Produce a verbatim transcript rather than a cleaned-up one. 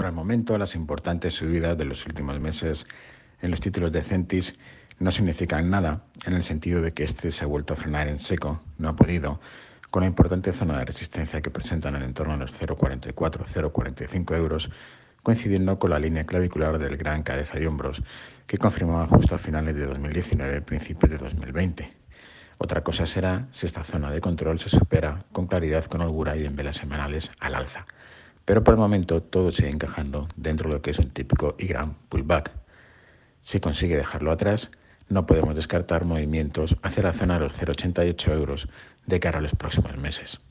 Por el momento, las importantes subidas de los últimos meses en los títulos de Centis no significan nada, en el sentido de que este se ha vuelto a frenar en seco, no ha podido, con la importante zona de resistencia que presentan en el entorno de los cero coma cuarenta y cuatro a cero coma cuarenta y cinco euros, coincidiendo con la línea clavicular del gran cabeza de hombros, que confirmaba justo a finales de dos mil diecinueve y principios de dos mil veinte. Otra cosa será si esta zona de control se supera con claridad, con holgura y en velas semanales al alza. Pero por el momento todo sigue encajando dentro de lo que es un típico y gran pullback. Si consigue dejarlo atrás, no podemos descartar movimientos hacia la zona de los cero coma ochenta y ocho euros de cara a los próximos meses.